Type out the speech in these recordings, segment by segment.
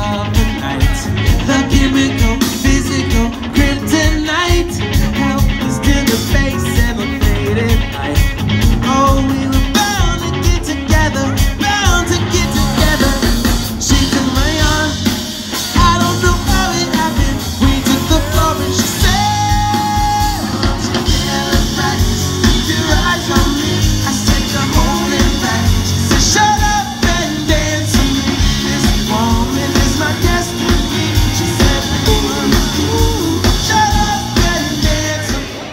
of the night. The chemical, physical, kryptonite. Help us to the face and the faded light. Oh, we were bound to get together, bound to get together. She took my arm, I don't know how it happened. We took the floor and she said, "She can't back, keep your eyes on me." I said, "You're holding back." She said, "Shut up and dance with me. This woman is my destiny." She said, "Ooh, shut up and dance with me."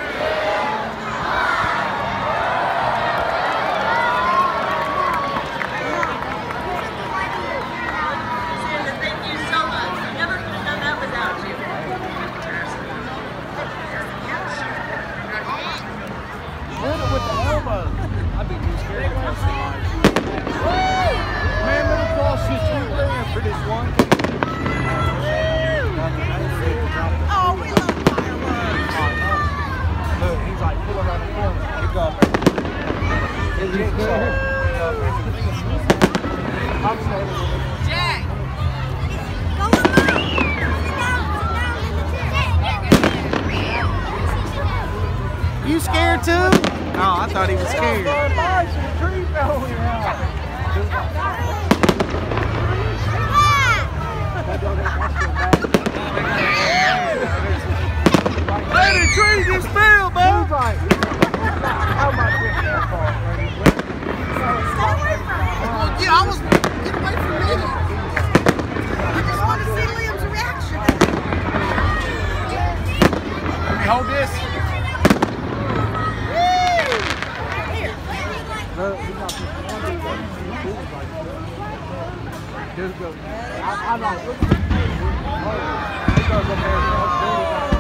Thank you so much. I never could have done that without you. With the elbow. I'd be too scared to cross the line. Man, let me cross you $2,000 for this one. Oh, we love fireworks. Look, he's like pulling around the corner. Keep going. Is he scared? I'm scared. Jack! Go on, Mom. Sit down in the chair. You scared too? Oh, I thought he was scared. The tree fell Hey, the tree just fell, man. How much went that far? Stay away from it. Well, yeah, I was get away from me. I just want to see Liam's reaction. Let me hold this. Look, he got this one. Just go. I'm like, look at this. He goes up there.